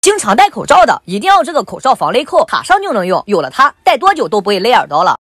经常戴口罩的一定要这个口罩防雷扣，马上就能用，有了它，戴多久都不会勒耳朵了。